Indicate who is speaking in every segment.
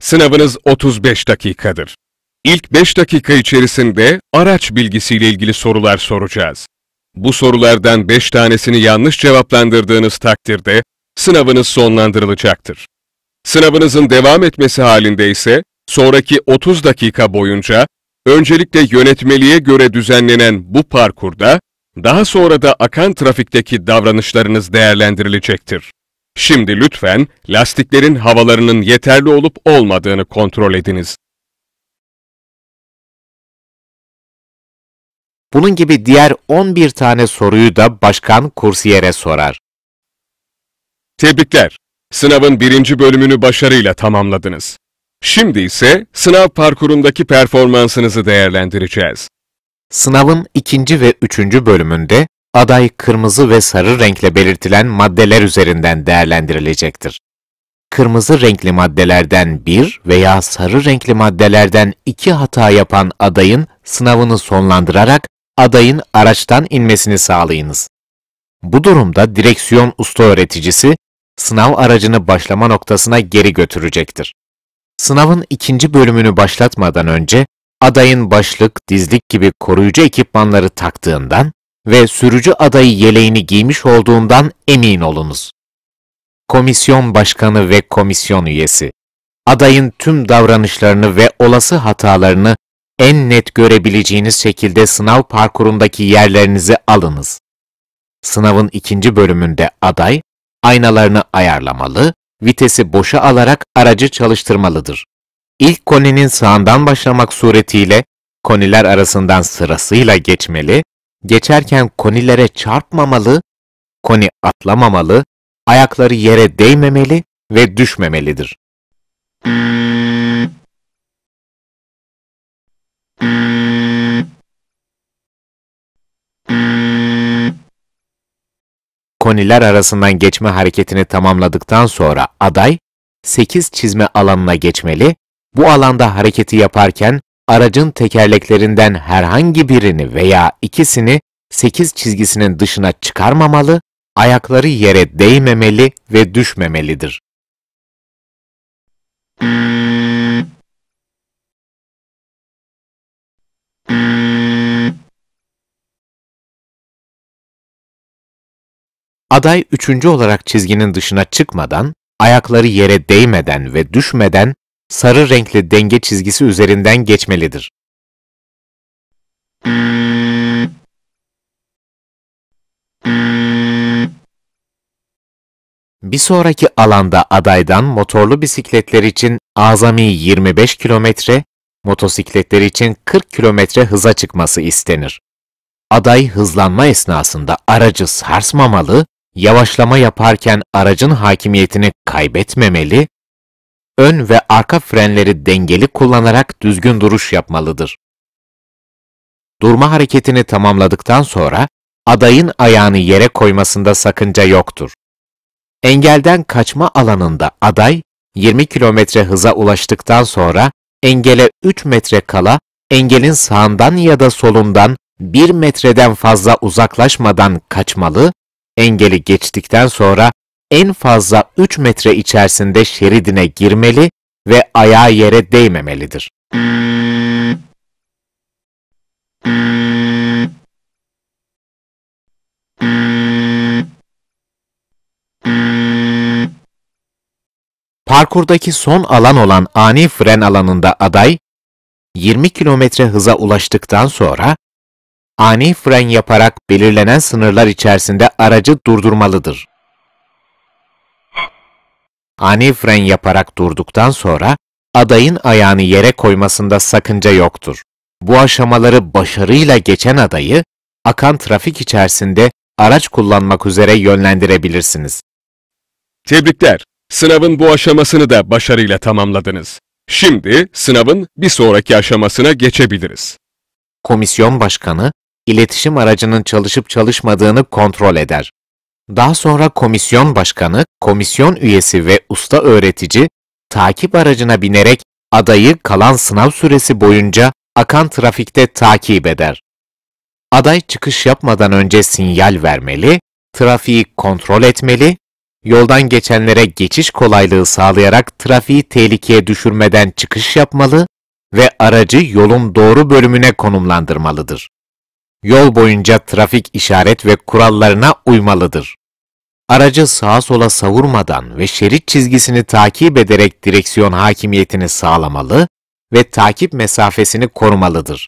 Speaker 1: Sınavınız 35 dakikadır. İlk 5 dakika içerisinde araç bilgisiyle ilgili sorular soracağız. Bu sorulardan 5 tanesini yanlış cevaplandırdığınız takdirde sınavınız sonlandırılacaktır. Sınavınızın devam etmesi halinde ise sonraki 30 dakika boyunca öncelikle yönetmeliğe göre düzenlenen bu parkurda, daha sonra da akan trafikteki davranışlarınız değerlendirilecektir. Şimdi lütfen lastiklerin havalarının yeterli olup olmadığını kontrol ediniz.
Speaker 2: Bunun gibi diğer 11 tane soruyu da başkan kursiyere sorar.
Speaker 1: Tebrikler! Sınavın 1. bölümünü başarıyla tamamladınız. Şimdi ise sınav parkurundaki performansınızı değerlendireceğiz.
Speaker 2: Sınavın 2. ve 3. bölümünde aday kırmızı ve sarı renkle belirtilen maddeler üzerinden değerlendirilecektir. Kırmızı renkli maddelerden 1 veya sarı renkli maddelerden 2 hata yapan adayın sınavını sonlandırarak adayın araçtan inmesini sağlayınız. Bu durumda direksiyon usta öğreticisi sınav aracını başlama noktasına geri götürecektir. Sınavın 2. bölümünü başlatmadan önce adayın başlık, dizlik gibi koruyucu ekipmanları taktığından ve sürücü adayı yeleğini giymiş olduğundan emin olunuz. Komisyon başkanı ve komisyon üyesi, adayın tüm davranışlarını ve olası hatalarını en net görebileceğiniz şekilde sınav parkurundaki yerlerinizi alınız. Sınavın 2. bölümünde aday, aynalarını ayarlamalı, vitesi boşa alarak aracı çalıştırmalıdır. İlk koninin sağından başlamak suretiyle koniler arasından sırasıyla geçmeli, geçerken konilere çarpmamalı, koni atlamamalı, ayakları yere değmemeli ve düşmemelidir. Koniler arasından geçme hareketini tamamladıktan sonra aday, 8 çizme alanına geçmeli, bu alanda hareketi yaparken aracın tekerleklerinden herhangi birini veya ikisini 8 çizgisinin dışına çıkarmamalı, ayakları yere değmemeli ve düşmemelidir. Aday 3. olarak çizginin dışına çıkmadan, ayakları yere değmeden ve düşmeden sarı renkli denge çizgisi üzerinden geçmelidir. Bir sonraki alanda adaydan motorlu bisikletler için azami 25 km, motosikletler için 40 km hıza çıkması istenir. Aday hızlanma esnasında aracı sarsmamalı, yavaşlama yaparken aracın hakimiyetini kaybetmemeli, ön ve arka frenleri dengeli kullanarak düzgün duruş yapmalıdır. Durma hareketini tamamladıktan sonra adayın ayağını yere koymasında sakınca yoktur. Engelden kaçma alanında aday 20 km hıza ulaştıktan sonra engele 3 metre kala engelin sağından ya da solundan 1 metreden fazla uzaklaşmadan kaçmalı, engeli geçtikten sonra en fazla 3 metre içerisinde şeridine girmeli ve ayağı yere değmemelidir. Parkurdaki son alan olan ani fren alanında aday, 20 km hıza ulaştıktan sonra ani fren yaparak belirlenen sınırlar içerisinde aracı durdurmalıdır. Ani fren yaparak durduktan sonra adayın ayağını yere koymasında sakınca yoktur. Bu aşamaları başarıyla geçen adayı akan trafik içerisinde araç kullanmak üzere yönlendirebilirsiniz.
Speaker 1: Tebrikler! Sınavın bu aşamasını da başarıyla tamamladınız. Şimdi sınavın bir sonraki aşamasına geçebiliriz.
Speaker 2: Komisyon başkanı, iletişim aracının çalışıp çalışmadığını kontrol eder. Daha sonra komisyon başkanı, komisyon üyesi ve usta öğretici, takip aracına binerek adayı kalan sınav süresi boyunca akan trafikte takip eder. Aday çıkış yapmadan önce sinyal vermeli, trafiği kontrol etmeli, yoldan geçenlere geçiş kolaylığı sağlayarak trafiği tehlikeye düşürmeden çıkış yapmalı ve aracı yolun doğru bölümüne konumlandırmalıdır. Yol boyunca trafik işaret ve kurallarına uymalıdır. Aracı sağa sola savurmadan ve şerit çizgisini takip ederek direksiyon hakimiyetini sağlamalı ve takip mesafesini korumalıdır.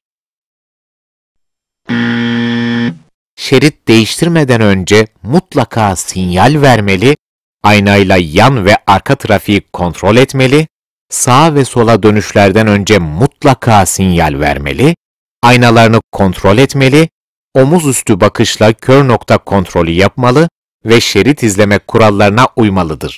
Speaker 2: Şerit değiştirmeden önce mutlaka sinyal vermeli, aynayla yan ve arka trafiği kontrol etmeli, sağa ve sola dönüşlerden önce mutlaka sinyal vermeli, aynalarını kontrol etmeli, omuz üstü bakışla kör nokta kontrolü yapmalı ve şerit izleme kurallarına uymalıdır.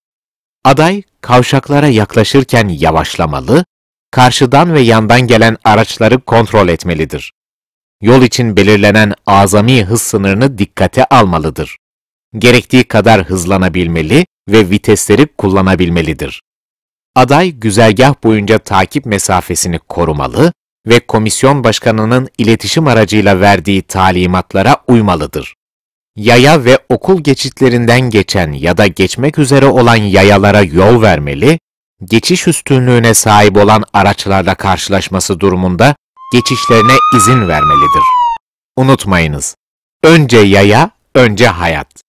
Speaker 2: Aday, kavşaklara yaklaşırken yavaşlamalı, karşıdan ve yandan gelen araçları kontrol etmelidir. Yol için belirlenen azami hız sınırını dikkate almalıdır. Gerektiği kadar hızlanabilmeli ve vitesleri kullanabilmelidir. Aday, güzergah boyunca takip mesafesini korumalı ve komisyon başkanının iletişim aracıyla verdiği talimatlara uymalıdır. Yaya ve okul geçitlerinden geçen ya da geçmek üzere olan yayalara yol vermeli, geçiş üstünlüğüne sahip olan araçlarla karşılaşması durumunda geçişlerine izin vermelidir. Unutmayınız, önce yaya, önce hayat.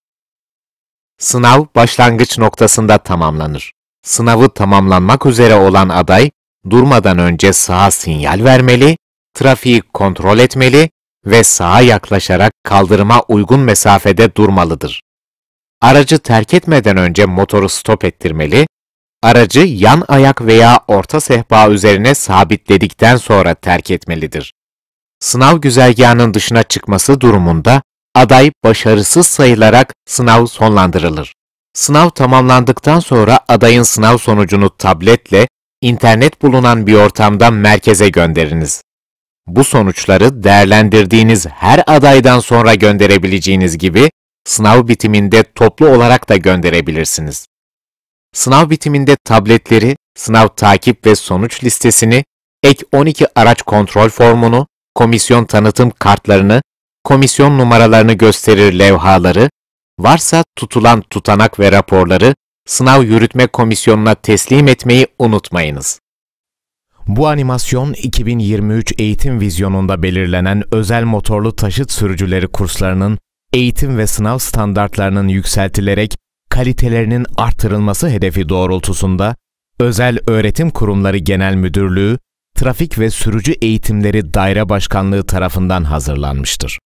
Speaker 2: Sınav başlangıç noktasında tamamlanır. Sınavı tamamlanmak üzere olan aday, durmadan önce sağa sinyal vermeli, trafiği kontrol etmeli ve sağa yaklaşarak kaldırıma uygun mesafede durmalıdır. Aracı terk etmeden önce motoru stop ettirmeli, aracı yan ayak veya orta sehpa üzerine sabitledikten sonra terk etmelidir. Sınav güzergahının dışına çıkması durumunda aday başarısız sayılarak sınav sonlandırılır. Sınav tamamlandıktan sonra adayın sınav sonucunu tabletle internet bulunan bir ortamdan merkeze gönderiniz. Bu sonuçları değerlendirdiğiniz her adaydan sonra gönderebileceğiniz gibi sınav bitiminde toplu olarak da gönderebilirsiniz. Sınav bitiminde tabletleri, sınav takip ve sonuç listesini, ek 12 araç kontrol formunu, komisyon tanıtım kartlarını, komisyon numaralarını gösterir levhaları, varsa tutulan tutanak ve raporları sınav yürütme komisyonuna teslim etmeyi unutmayınız.
Speaker 3: Bu animasyon 2023 eğitim vizyonunda belirlenen özel motorlu taşıt sürücüleri kurslarının eğitim ve sınav standartlarının yükseltilerek kalitelerinin artırılması hedefi doğrultusunda Özel Öğretim Kurumları Genel Müdürlüğü, Trafik ve Sürücü Eğitimleri Daire Başkanlığı tarafından hazırlanmıştır.